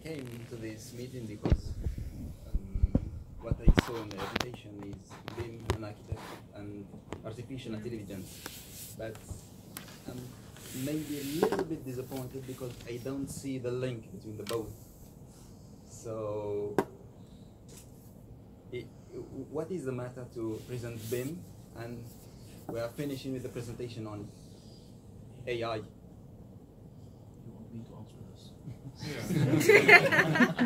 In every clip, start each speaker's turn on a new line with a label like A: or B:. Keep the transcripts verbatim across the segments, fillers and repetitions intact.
A: came to this meeting because um, what I saw in the reputation is BIM and architecture and artificial intelligence. But I'm maybe a little bit disappointed because I don't see the link between the both. So, it, what is the matter to present BIM and we are finishing with the presentation on A I?
B: Me to answer this.
C: Yeah.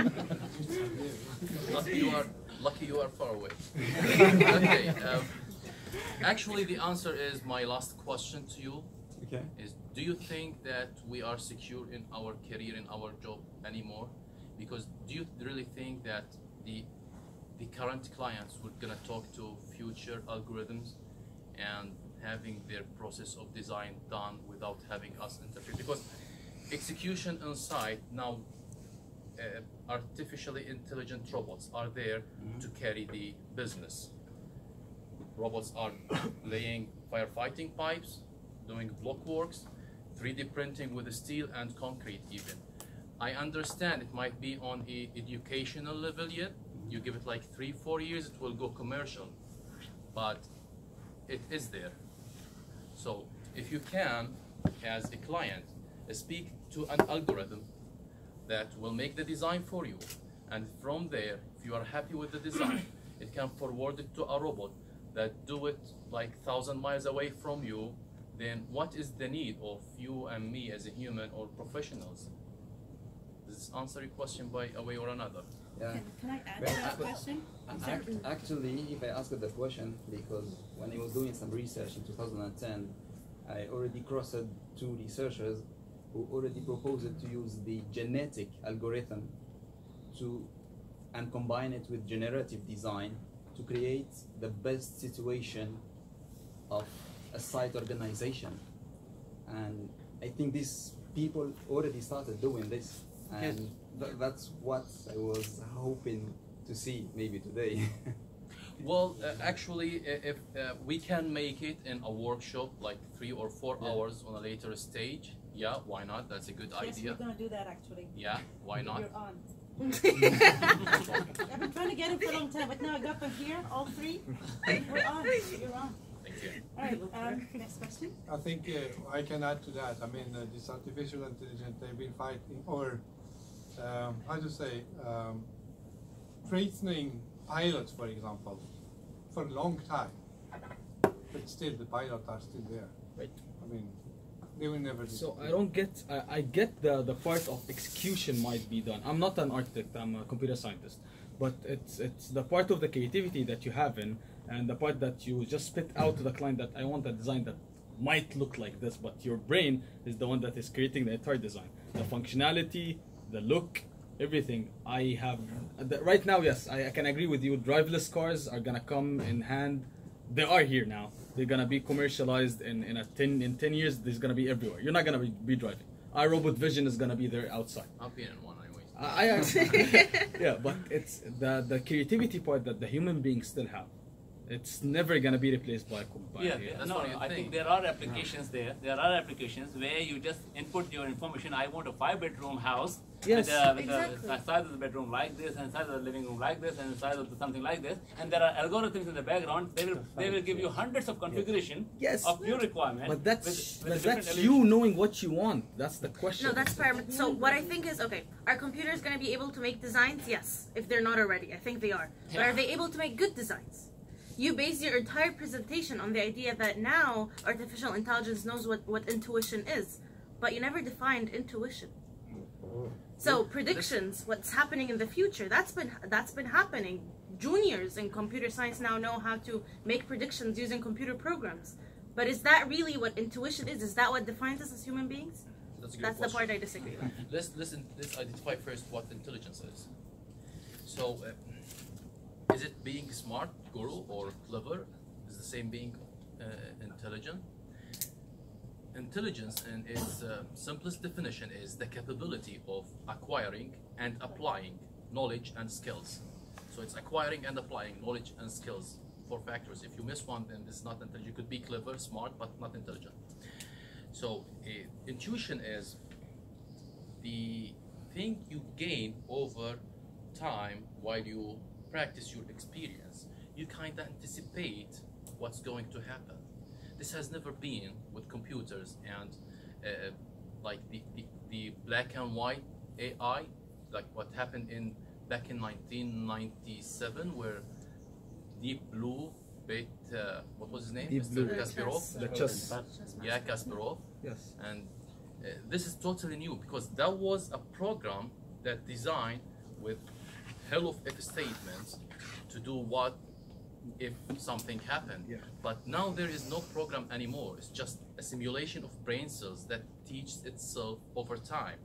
B: lucky you are lucky you are far away. Okay. Um, actually, the answer is my last question to you.
A: Okay.
B: Is do you think that we are secure in our career, in our job anymore? Because do you really think that the the current clients were gonna talk to future algorithms and having their process of design done without having us interfere? Because execution on site now, uh, artificially intelligent robots are there mm-hmm. to carry the business. Robots are laying firefighting pipes, doing block works, three D printing with steel and concrete even. I understand it might be on the educational level yet. You give it like three, four years, it will go commercial, but it is there. So if you can, as a client, speak to an algorithm that will make the design for you, and from there, if you are happy with the design, it can forward it to a robot that do it like thousand miles away from you, then what is the need of you and me as a human or professionals? Does this answer your question by a way or another?
A: Yeah.
D: Can, can I add
A: Well,
D: to that
A: I-
D: question?
A: Act- Actually, if I asked the question, because when I was doing some research in two thousand ten, I already crossed two researchers who already proposed to use the genetic algorithm to and combine it with generative design to create the best situation of a site organization. And I think these people already started doing this, and
B: Yes.
A: th that's what I was hoping to see maybe today.
B: Well, uh, actually, i- if uh, we can make it in a workshop, like three or four
A: Yeah.
B: hours on a later stage, yeah, why not? That's a good
D: Yes,
B: idea.
D: we're gonna do that actually.
B: Yeah, why not?
D: You're on. I've been trying to get him for a long time, but now I got them here, all three. We're on. You're on.
B: Thank you.
D: All right. Um, next question.
C: I think uh, I can add to that. I mean, uh, this artificial intelligence, they've been fighting, or um, how to say, um, threatening pilots, for example, for a long time. But still, the pilots are still there.
E: Right.
C: I mean, they will never.
E: So I don't get. I, I get the the part of execution might be done. I'm not an architect. I'm a computer scientist. But it's it's the part of the creativity that you have in, and the part that you just spit out to the client that I want a design that might look like this, but your brain is the one that is creating the entire design, the functionality, the look, everything. I have the, right now. Yes, I, I can agree with you. Driverless cars are gonna come in hand. They are here now. They're gonna be commercialized in, in a ten in ten years. There's gonna be everywhere. You're not gonna be, be driving. iRobot Vision is gonna be there outside.
B: I've been in one anyways.
E: I, I yeah, but it's the the creativity part that the human beings still have. It's never gonna be replaced by a com- by
F: Yeah,
E: A I.
B: That's
F: no,
B: what you
F: I
B: think.
F: think there are applications there. There are applications where you just input your information. I want a five-bedroom house
E: Yes.
F: with, uh, with
D: Exactly.
F: the size of the bedroom like this, and size of the living room like this, and the size of the something like this. And there are algorithms in the background. They will they will give you hundreds of configuration
E: Yes.
F: of your requirement.
E: But that's
F: with, with
E: but
F: different
E: that's you
F: elements.
E: knowing what you want. That's the question.
G: No, that's paramount. So what I think is, okay, are computers going to be able to make designs? Yes, if they're not already. I think they are. But
F: Yeah.
G: are they able to make good designs? You base your entire presentation on the idea that now artificial intelligence knows what, what intuition is, but you never defined intuition. So predictions, what's happening in the future, that's been that's been happening. Juniors in computer science now know how to make predictions using computer programs. But is that really what intuition is? Is that what defines us as human beings?
B: That's a good
G: That's the
B: question.
G: part I disagree with.
B: Let's listen. Let's identify first what intelligence is. So, uh, is it being smart, guru, or clever? Is the same being uh, intelligent? Intelligence, in its uh, simplest definition, is the capability of acquiring and applying knowledge and skills. So it's acquiring and applying knowledge and skills. Four factors. If you miss one, then it's not intelligent. You could be clever, smart, but not intelligent. So uh, intuition is the thing you gain over time while you practice your experience. You kind of anticipate what's going to happen. This has never been with computers and uh, like the, the, the black and white A I, like what happened in back in nineteen ninety-seven, where Deep Blue beat, uh, what was his name?
E: Deep
B: Mister
E: Blue.
B: Kasparov.
E: The chess.
B: Yeah, Kasparov.
E: Yes.
B: And uh, this is totally new because that was a program that designed with hell of if statements to do what if something happened.
E: Yeah.
B: But now there is no program anymore. It's just a simulation of brain cells that teaches itself over time.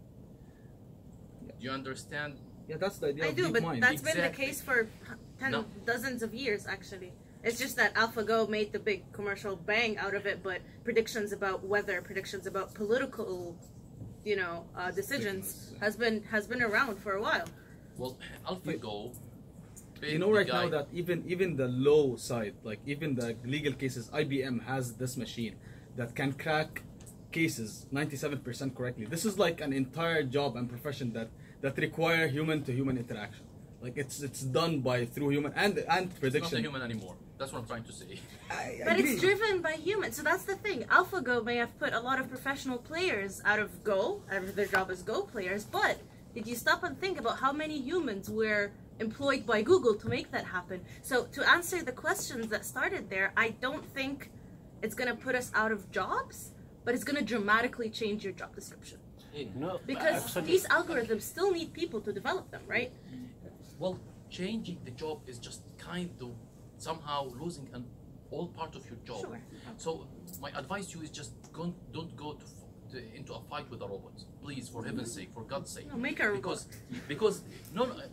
E: Yeah.
B: Do you understand?
E: Yeah, that's the idea
G: I
E: of
G: do,
E: deep
G: but
E: mind.
G: that's been the
B: Exactly.
G: case for ten,
B: No.
G: dozens of years, actually. It's just that AlphaGo made the big commercial bang out of it, but predictions about weather, predictions about political, you know, uh, decisions has been has been around for a while.
B: Well, AlphaGo.
E: You know right now that even even the law side, like even the legal cases, I B M has this machine that can crack cases ninety-seven percent correctly. This is like an entire job and profession that that require human to human interaction. Like it's it's done by through human and and
B: it's
E: prediction.
B: not a human anymore. That's what I'm trying to say.
E: I
G: But
E: agree.
G: it's driven by humans, so that's the thing. AlphaGo may have put a lot of professional players out of Go, out of their job as Go players, but did you stop and think about how many humans were employed by Google to make that happen? So to answer the questions that started there, I don't think it's going to put us out of jobs, but it's going to dramatically change your job description.
F: No,
G: Because
F: actually,
G: these algorithms still need people to develop them, right?
B: Well, changing the job is just kind of somehow losing an all part of your job.
G: Sure.
B: So my advice to you is just don't don't go to, f- to into a fight with a robot, please, for heaven's sake, for God's sake.
G: No, make a robot.
B: because because no, no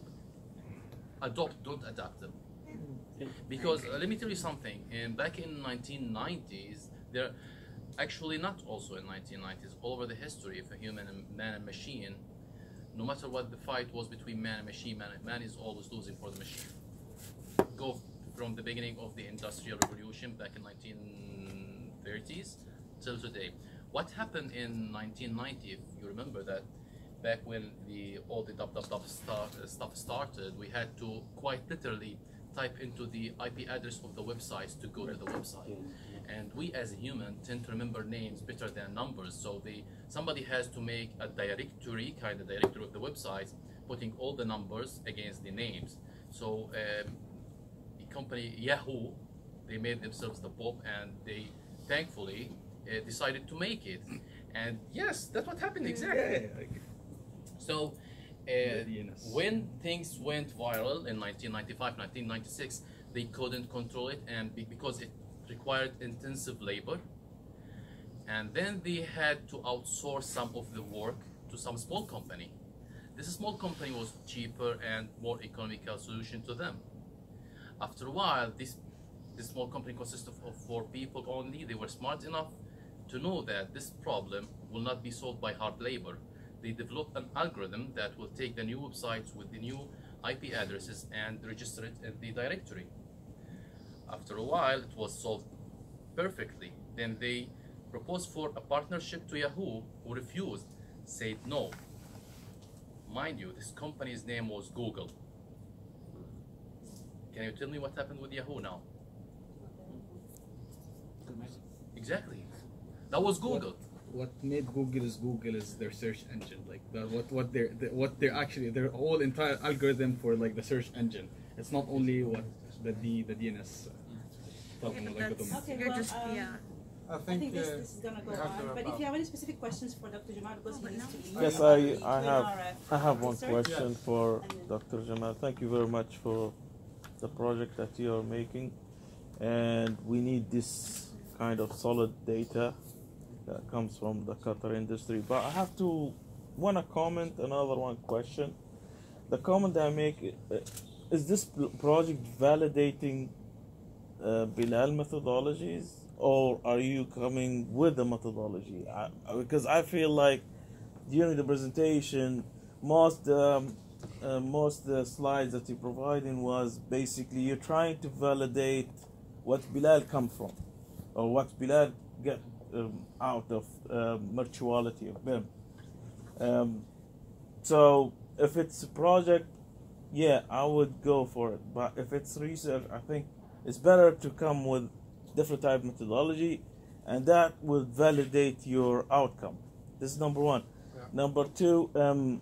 B: adopt, don't adapt them. Because uh, let me tell you something. In back in nineteen nineties, there actually not also in nineteen nineties, all over the history of a human and man and machine, no matter what the fight was between man and machine, man, man is always losing for the machine. Go from the beginning of the Industrial Revolution back in nineteen thirties till today. What happened in nineteen ninety, if you remember that, back when the all the dub dub dub start, uh, stuff started, we had to quite literally type into the I P address of the websites to go to the website. And we as a human tend to remember names better than numbers, so the somebody has to make a directory, kind of directory of the websites, putting all the numbers against the names. So um, the company Yahoo, they made themselves the Pope, and they thankfully uh, decided to make it. And yes, that's what happened exactly.
E: Yeah, like,
B: So uh,
E: The D N S.
B: when things went viral in nineteen ninety-five, nineteen ninety-six, they couldn't control it, and be, because it required intensive labor, and then they had to outsource some of the work to some small company. This small company was cheaper and more economical solution to them. After a while, this this small company consisted of, of four people only. They were smart enough to know that this problem will not be solved by hard labor. They developed an algorithm that will take the new websites with the new I P addresses and register it in the directory. After a while, it was solved perfectly. Then they proposed for a partnership to Yahoo, who refused, said no. Mind you, this company's name was Google. Can you tell me what happened with Yahoo now? Exactly. That was Google.
E: what made Google is Google is their search engine. Like the, what what they're the, what they're actually their whole entire algorithm for like the search engine. It's not only what the D the D N S. Uh,
G: Okay, but
E: like the
G: that's,
E: dom-
D: Okay,
G: you're
D: well,
G: just,
D: um,
G: yeah.
C: I
D: I
C: think,
D: think this,
C: uh,
D: this is gonna go
C: we have to
D: on,
C: wrap
D: but if
C: up.
D: you have any specific questions for Doctor Jamal, because
G: Oh,
D: he
G: but
D: needs
G: no.
D: to leave.
H: Yes,
D: uh,
H: I,
D: between
H: I have
D: our, uh,
H: I have one
D: research.
H: question
C: Yes.
H: for
D: And then-
H: Doctor Jamal. Thank you very much for the project that you are making, and we need this kind of solid data that comes from the Qatar industry. But I have to one a comment, another one question. The comment I make uh, is this pl- project validating uh, Bilal methodologies, or are you coming with the methodology? I, because I feel like during the presentation, most um, uh, most the slides that you're providing was basically you're trying to validate what Bilal come from, or what Bilal get um, out of uh, virtuality of B I M. Um, So if it's a project, yeah, I would go for it. But if it's research, I think it's better to come with different type of methodology, and that will validate your outcome. This is number one.
C: Yeah.
H: Number two, um,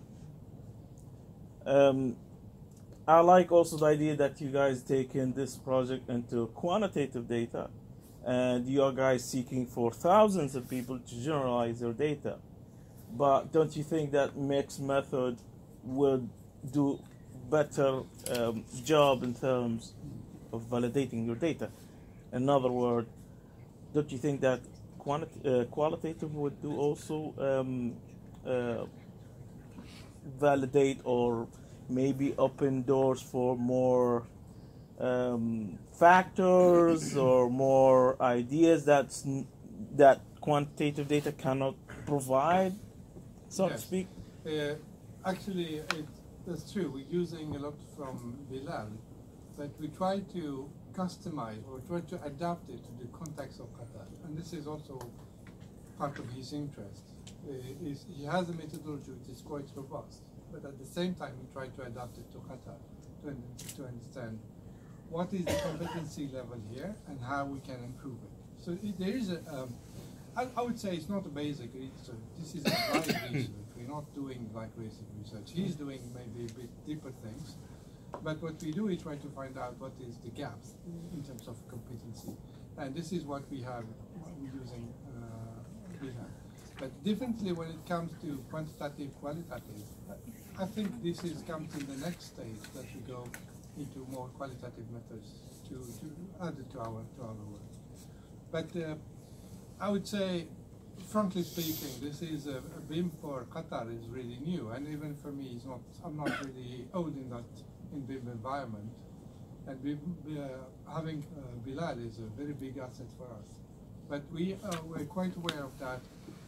H: um, I like also the idea that you guys take in this project into quantitative data, and you are guys seeking for thousands of people to generalize your data. But don't you think that mixed method would do better um, job in terms of validating your data? In other words, don't you think that quanti- uh, qualitative would do also um, uh, validate or maybe open doors for more um, factors or more ideas that's n- that quantitative data cannot provide, so to
C: Yes.
H: speak?
C: Uh, actually, it, that's true. We're using a lot from Bilal, but we try to customize or try to adapt it to the context of Qatar. And this is also part of his interest. Uh, is he has a methodology which is quite robust, but at the same time we try to adapt it to Qatar to, un- to understand what is the competency level here and how we can improve it. So it, there is a, um, I, I would say it's not a basic research. This is applied research. We're not doing like basic research. He's doing maybe a bit deeper things. But what we do, we try to find out what is the gaps in terms of competency. And this is what we have, what we're using uh, Bilal. But differently when it comes to quantitative, qualitative, I think this is comes in the next stage that we go into more qualitative methods to, to add it to our, to our work. But uh, I would say, frankly speaking, this is a, a B I M for Qatar is really new, and even for me, it's not. I'm not really old in that in B I M environment, and we, uh, having uh, Bilal is a very big asset for us. But we uh, we're quite aware of that.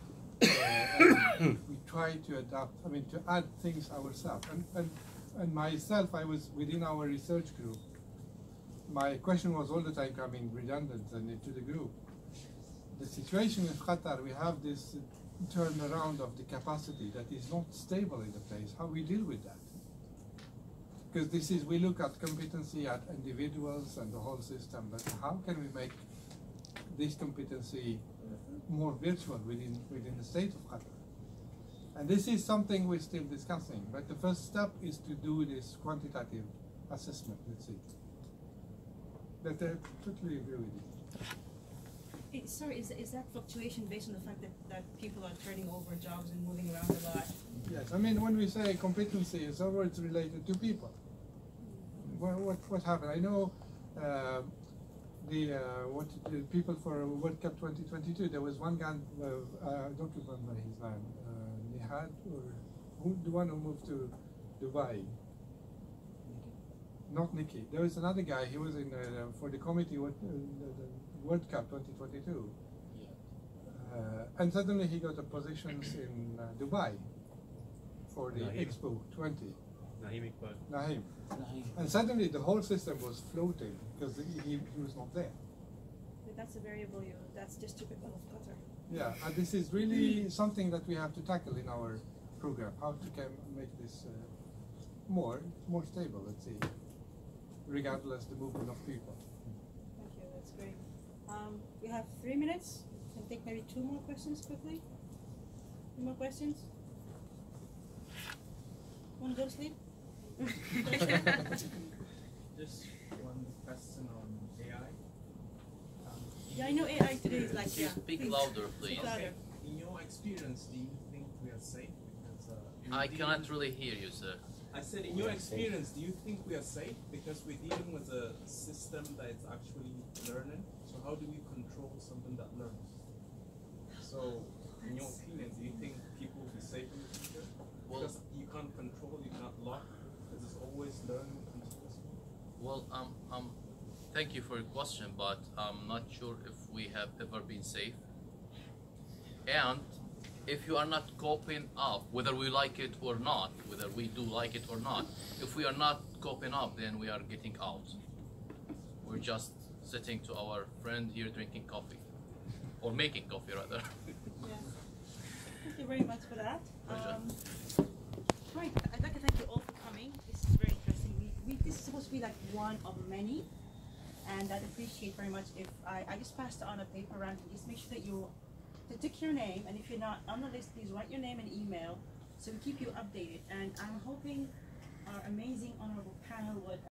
C: Uh, and we try to adapt. I mean, to add things ourselves. And, and and myself, I was within our research group. My question was all the time coming redundant and into the group. The situation in Qatar, we have this turnaround of the capacity that is not stable in the place. How we deal with that? Because this is, we look at competency at individuals and the whole system, but how can we make this competency more virtual within within the state of Qatar? And this is something we're still discussing, but the first step is to do this quantitative assessment, let's see. But I totally agree with you.
D: Eh, Sorry, is, is that fluctuation based on the fact that, that people are turning over jobs and moving around a lot?
C: Yes, I mean, when we say competency, it's always related to people. What, what, what happened? I know uh, the, uh, what the people for World Cup twenty twenty-two, there was one guy, uh, I don't remember his name, uh, Nihad, or who, the one who moved to Dubai. Not Nikki. There was another guy, he was in uh, for the committee, what, uh, the, the World Cup twenty twenty-two. Uh, and suddenly he got a positions in uh, Dubai for the
I: Naheem.
C: Expo twenty.
I: Naheem Iqbal.
C: Naheem. And suddenly the whole system was floating because he, he was not there.
D: But that's a variable, you, that's just typical of Qatar.
C: Yeah, and this is really something that we have to tackle in our program, how to can make this uh, more more stable, let's say, regardless the movement of people.
D: Thank you, that's great. Um, we have three minutes. Can take maybe two more questions quickly. Two more questions? Want to go to sleep?
J: Just one question on A I. Um,
D: Yeah, I know A I today is like,
B: Could you
D: yeah.
B: speak
D: please.
B: louder, please?
D: Louder.
J: in your experience, do you think we are safe? Because, uh, we're
B: I
J: dealing-
B: cannot really hear you, sir.
J: I said, in your experience, do you think we are safe? Because we're dealing with a system that is actually learning. So how do we control something that learns? So, in your opinion, do you think people will be safe in the future?
B: Well-
J: Because you can't control, you cannot lock, because it's always learning continuously.
B: Well, um, um, thank you for your question, but I'm not sure if we have ever been safe. And if you are not coping up, whether we like it or not, whether we do like it or not, if we are not coping up, then we are getting out. We're just sitting to our friend here drinking coffee, or making coffee rather.
D: Yeah. Thank you very much for that.
B: Pleasure.
D: Um, great. I'd like to thank you all for coming. This is very interesting. We, we this is supposed to be like one of many, and I'd appreciate very much if I, I just passed on a paper around. Just make sure that you to tick your name, and if you're not on the list, please write your name and email so we keep you updated. And I'm hoping our amazing honorable panel would